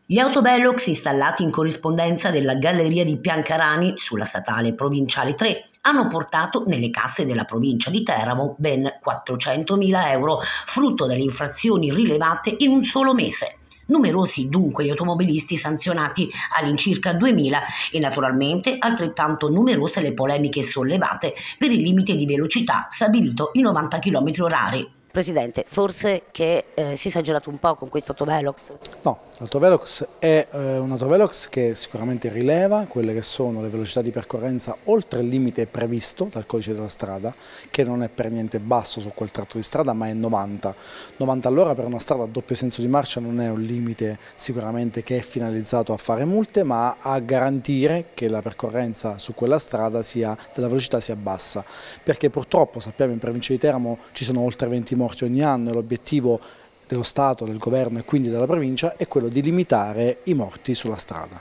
Gli autovelox installati in corrispondenza della galleria di Piancarani sulla statale provinciale 3 hanno portato nelle casse della provincia di Teramo ben 400.000 euro, frutto delle infrazioni rilevate in un solo mese. Numerosi dunque gli automobilisti sanzionati, all'incirca 2.000, e naturalmente altrettanto numerose le polemiche sollevate per il limite di velocità stabilito i 90 km/h. Presidente, forse che si è esagerato un po' con questo autovelox? No, l'autovelox è un autovelox che sicuramente rileva quelle che sono le velocità di percorrenza oltre il limite previsto dal codice della strada, che non è per niente basso su quel tratto di strada, ma è 90. 90 all'ora per una strada a doppio senso di marcia non è un limite sicuramente che è finalizzato a fare multe, ma a garantire che la percorrenza su quella strada della velocità sia bassa, perché purtroppo sappiamo in provincia di Teramo ci sono oltre 20 morti ogni anno e l'obiettivo dello Stato, del Governo e quindi della provincia è quello di limitare i morti sulla strada.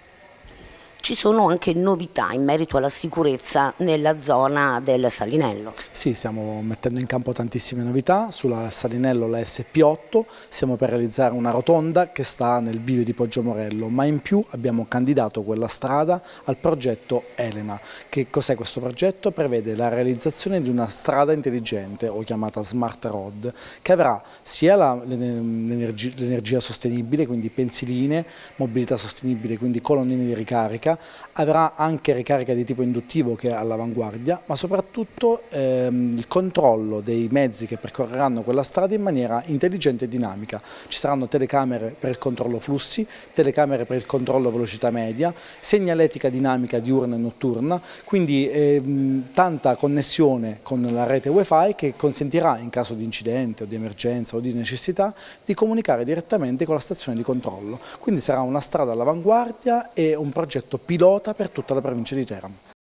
Ci sono anche novità in merito alla sicurezza nella zona del Salinello. Sì, stiamo mettendo in campo tantissime novità. Sulla Salinello, la SP8, stiamo per realizzare una rotonda che sta nel bivio di Poggio-Morello, ma in più abbiamo candidato quella strada al progetto Elena. Che cos'è questo progetto? Prevede la realizzazione di una strada intelligente, o chiamata Smart Road, che avrà sia l'energia sostenibile, quindi pensiline, mobilità sostenibile, quindi colonnine di ricarica, avrà anche ricarica di tipo induttivo che è all'avanguardia, ma soprattutto il controllo dei mezzi che percorreranno quella strada in maniera intelligente e dinamica. Ci saranno telecamere per il controllo flussi, telecamere per il controllo velocità media, segnaletica dinamica diurna e notturna, quindi tanta connessione con la rete Wi-Fi che consentirà in caso di incidente o di emergenza o di necessità di comunicare direttamente con la stazione di controllo. Quindi sarà una strada all'avanguardia e un progetto pilota per tutta la provincia di Teramo.